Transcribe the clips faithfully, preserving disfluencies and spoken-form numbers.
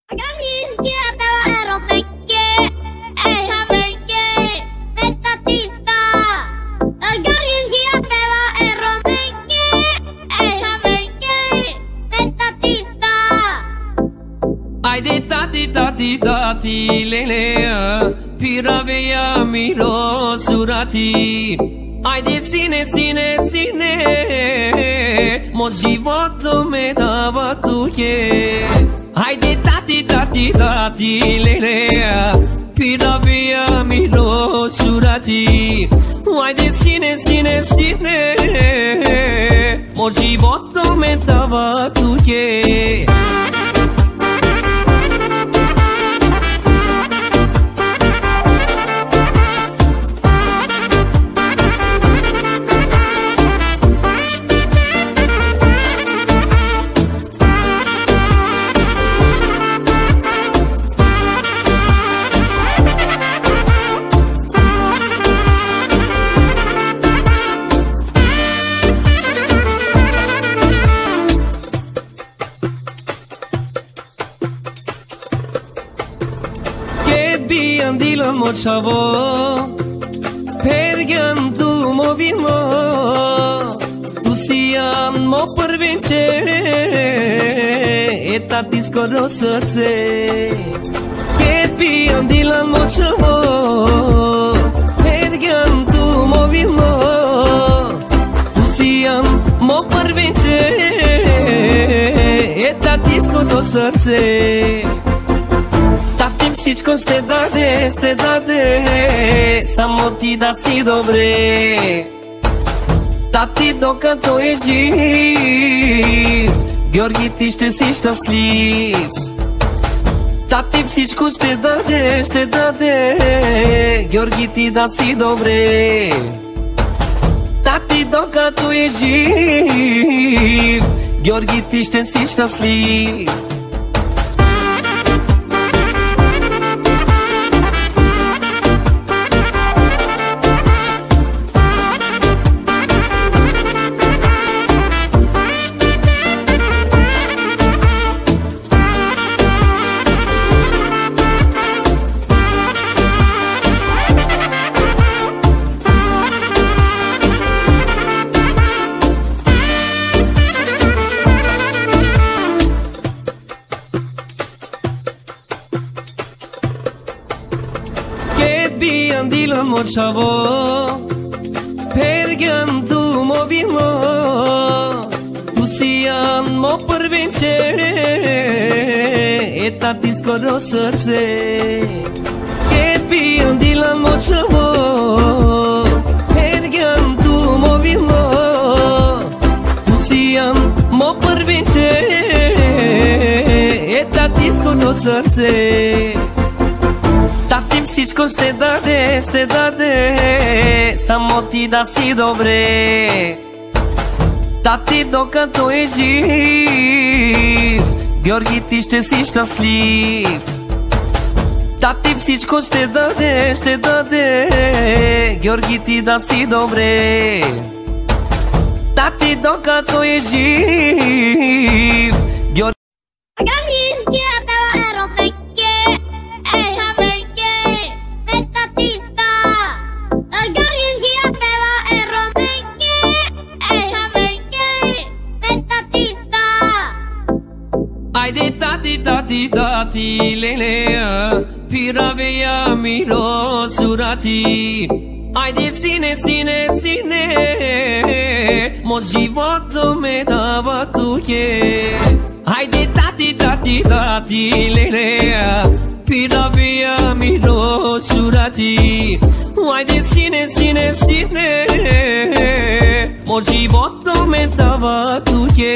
Haide tati, tati, tati, lelea, piravea mirosurati. Haide sine, sine, sine, mo život me dava tuye. Haide tati, tati, tati, lelea, piravea mirosurati. Haide sine, sine, sine, mo život me dava tuye. Andila mo chavo, pergan tu mo vino, tu siam mo pervince, eta disco rosarse. Kepi andila mo chavo, pergan tu mo vino, tu siam mo pervince, eta disco rosarse. Всичко ще даде, ще даде, само ти да си добре. Тати докато е жив, Георги ти ще си щастлив. Тати всичко ще даде, ще даде, Георги ти да си добре. Тати докато е жив, Георги ти ще си щастлив. Andila mo chavo, pergan tu mo vino, tu siam mo pervince, eta disco rosarse. Kepi andila mo chavo, pergan tu mo vino, tu siam mo pervince, eta disco rosarse. Tati всичко ще даде, ще даде, само ти да си добре. Тати докато е жив, Георги ти ще си щастлив. Тати всичко ще даде, ще даде, Георги ти да си добре. Тати докато е жив, Георги... Haide tati, tati, tati, lelea, piravea mirosurati. Haide sine, sine, sine, mo život me dava tuye. Haide tati, tati, tati, lelea, piravea mirosurati. Haide sine, sine, sine, mo život me dava tuye.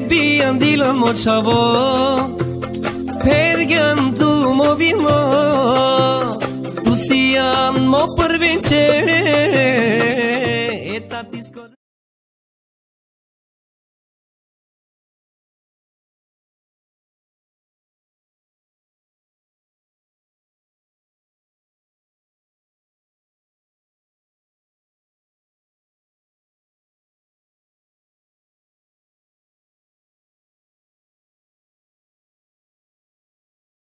bian dilën mo qavo Pergën tu mo bino Tu si janë mo përvinqere